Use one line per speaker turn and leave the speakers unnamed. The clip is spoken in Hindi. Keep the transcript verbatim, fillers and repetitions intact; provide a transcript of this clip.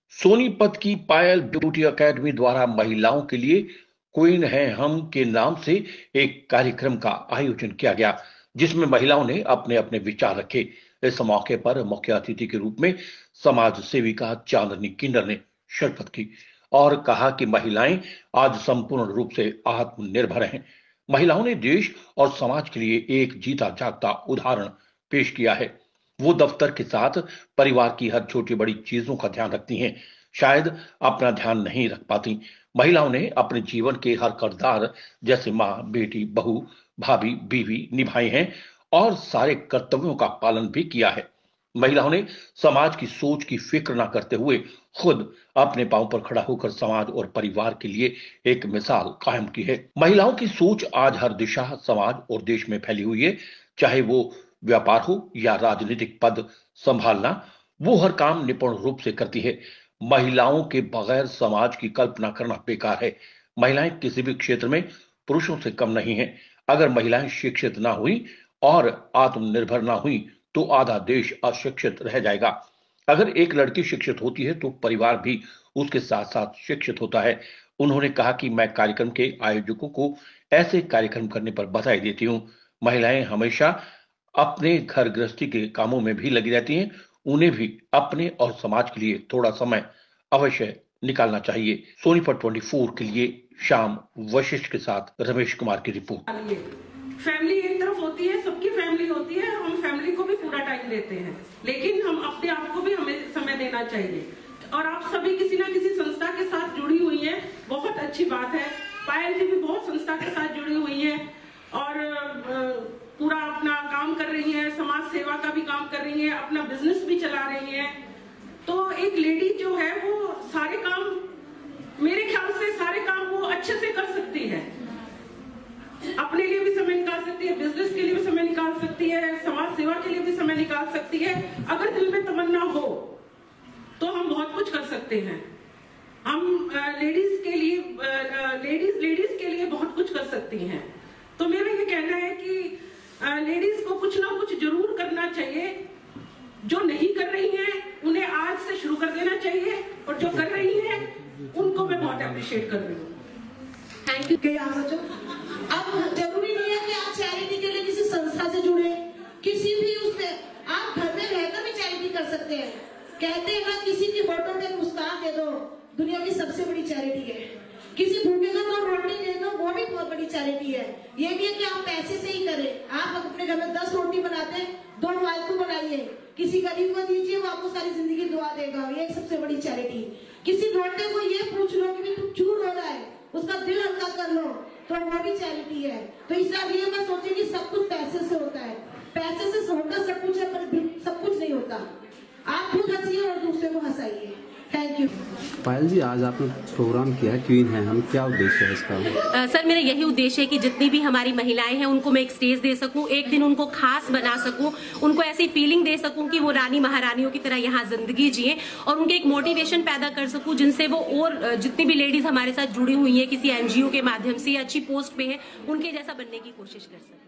सोनीपत की पायल ब्यूटी एकेडमी द्वारा महिलाओं के लिए क्वीन है हम के नाम से एक कार्यक्रम का आयोजन किया गया, जिसमें महिलाओं ने अपने अपने विचार रखे। इस मौके पर मुख्य अतिथि के रूप में समाज सेविका चांदनी किन्नर ने शिरकत की और कहा कि महिलाएं आज संपूर्ण रूप से आत्मनिर्भर हैं। महिलाओं ने देश और समाज के लिए एक जीता जागता उदाहरण पेश किया है। वो दफ्तर के साथ परिवार की हर छोटी बड़ी चीजों का ध्यान रखती हैं, शायद अपना ध्यान नहीं रख पाती। महिलाओं ने अपने जीवन के हर किरदार जैसे माँ, बेटी, बहू, भाभी, बीवी निभाए हैं और सारे कर्तव्यों का पालन भी किया है। महिलाओं ने समाज की सोच की फिक्र न करते हुए खुद अपने पांव पर खड़ा होकर समाज और परिवार के लिए एक मिसाल कायम की है। महिलाओं की सोच आज हर दिशा, समाज और देश में फैली हुई है। चाहे वो व्यापार हो या राजनीतिक पद संभालना, वो हर काम निपुण रूप से करती है। महिलाओं के बगैर समाज की कल्पना करना बेकार है। महिलाएं किसी भी क्षेत्र में पुरुषों से कम नहीं हैं। अगर महिलाएं शिक्षित ना हुई और आत्मनिर्भर ना हुई तो आधा देश अशिक्षित रह जाएगा। अगर एक लड़की शिक्षित होती है तो परिवार भी उसके साथ साथ शिक्षित होता है। उन्होंने कहा कि मैं कार्यक्रम के आयोजकों को ऐसे कार्यक्रम करने पर बधाई देती हूँ। महिलाएं हमेशा अपने घर गृहस्थी के कामों में भी लगी रहती हैं। उन्हें भी अपने और समाज के लिए थोड़ा समय अवश्य निकालना चाहिए। सोनीपत चौबीस के लिए शाम वशिष्ठ के साथ रमेश कुमार की रिपोर्ट।
फैमिली एक तरफ होती है, सबकी फैमिली होती है, हम फैमिली को भी पूरा टाइम देते हैं, लेकिन हम अपने आप को भी हमें समय देना चाहिए। और आप सभी किसी ना किसी संस्था के साथ जुड़ी हुई हैं, बहुत अच्छी बात है। पायल जी भी बहुत संस्था के साथ जुड़ी हुई है और पूरा अपना काम कर रही है, समाज सेवा का भी काम कर रही है, अपना बिजनेस भी चला रही है। तो एक लेडी जो है वो सारे काम, मेरे ख्याल से सारे काम वो अच्छे से कर सकती है। अपने लिए भी समय निकाल सकती है, बिजनेस के लिए भी समय निकाल सकती है, समाज सेवा के लिए भी समय निकाल सकती है। अगर दिल में तमन्ना हो तो हम बहुत कुछ कर सकते हैं। हम लेडीज के लिए लेडीज लेडीज के लिए बहुत कुछ कर सकती हैं। तो मेरा ये कहना है कि लेडीज को कुछ ना कुछ जरूर करना चाहिए। जो नहीं कर रही हैं उन्हें आज से शुरू कर देना चाहिए, और जो कर रही हैं उनको मैं बहुत अप्रिशिएट कर रही हूँ। Thank you. क्या सोचो,
अब जरूरी नहीं है कि आप चैरिटी के लिए किसी संस्था से जुड़े, किसी भी उसमें आप घर में रहकर भी चैरिटी कर सकते हैं। कहते हैं ना, किसी की फोटो में मुस्कान दे दो, दुनिया की सबसे बड़ी चैरिटी है। किसी भूखे को तो रोटी दे दो, वो भी बहुत बड़ी चैरिटी है। ये नहीं है कि आप पैसे से ही करें। आप अपने घर में दस रोटी बनाते हैं, दो फालतू बनाइए, किसी गरीब को दीजिए, वो आपको सारी जिंदगी दुआ देगा। ये सबसे बड़ी चैरिटी। किसी रोटे को ये पूछ लो कि तुम क्यों रो रहा है, उसका दिल हल्का कर लो, तो वो भी चैरिटी है। तो इसलिए मैं सोची कि सब कुछ पैसे से होता है, पैसे से होता सब कुछ है, पर सब कुछ नहीं होता। आप खुद हंसिए और दूसरे को हंसाइए। Thank you.
पायल जी, आज आपने प्रोग्राम किया है क्वीन है हम, क्या उद्देश्य है इसका?
आ, सर मेरा यही उद्देश्य है कि जितनी भी हमारी महिलाएं हैं उनको मैं एक स्टेज दे सकूं, एक दिन उनको खास बना सकूं, उनको ऐसी फीलिंग दे सकूं कि वो रानी महारानियों की तरह यहाँ जिंदगी जिए, और उनके एक मोटिवेशन पैदा कर सकूं जिनसे वो और जितनी भी लेडीज हमारे साथ जुड़ी हुई है किसी एनजीओ के माध्यम से या अच्छी पोस्ट पे है, उनके जैसा बनने की कोशिश कर सकें।